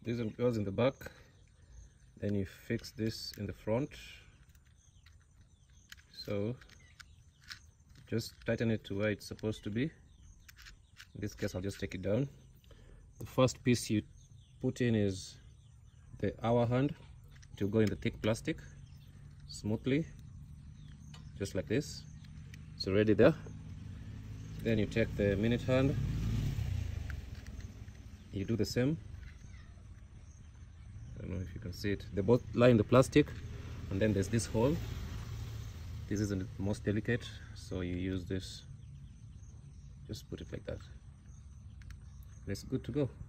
this goes in the back, then you fix this in the front. So just tighten it to where it's supposed to be. In this case, I'll just take it down. The first piece you put in is the hour hand. It will go in the thick plastic smoothly, just like this. It's already there. Then you take the minute hand, you do the same. I don't know if you can see it. They both lie in the plastic, and then there's this hole. This isn't the most delicate, so you use this. Just put it like that. And it's good to go.